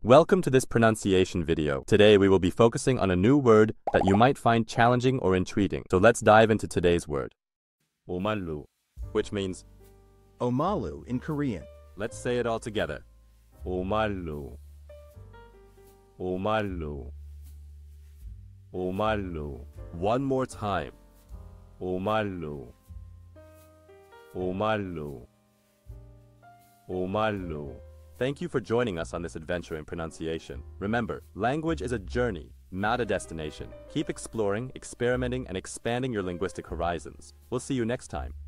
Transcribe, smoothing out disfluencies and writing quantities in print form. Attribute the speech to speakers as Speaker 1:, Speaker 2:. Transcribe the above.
Speaker 1: Welcome to this pronunciation video. Today we will be focusing on a new word that you might find challenging or intriguing. So let's dive into today's word. Omalu, which means
Speaker 2: Omalu in Korean.
Speaker 1: let's say it all together. Omalu. Omalu. Omalu. One more time. Omalu. Omalu. Omalu. Thank you for joining us on this adventure in pronunciation. Remember, language is a journey, not a destination. Keep exploring, experimenting, and expanding your linguistic horizons. We'll see you next time.